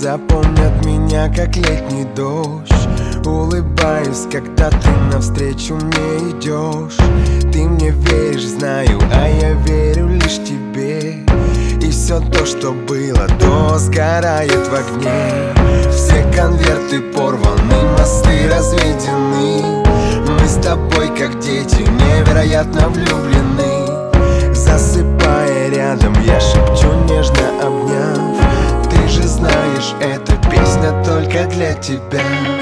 запомнят меня, как летний дождь. Улыбаюсь, когда ты навстречу мне идешь. Ты мне веришь, знаю, а я верю лишь тебе. И все то, что было до, сгорает в огне. Все конверты порваны, мосты разведены. Мы с тобой, как дети, невероятно влюблены. Засыпая рядом, я шепчу, нежно обняв: ты же знаешь, эта песня только для тебя.